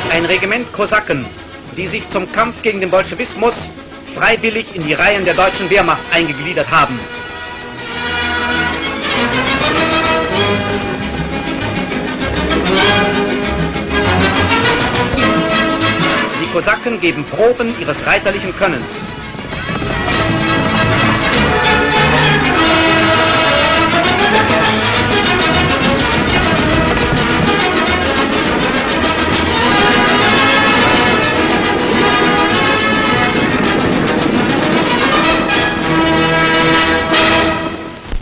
Ein Regiment Kosaken, die sich zum Kampf gegen den Bolschewismus freiwillig in die Reihen der deutschen Wehrmacht eingegliedert haben. Die Kosaken geben Proben ihres reiterlichen Könnens.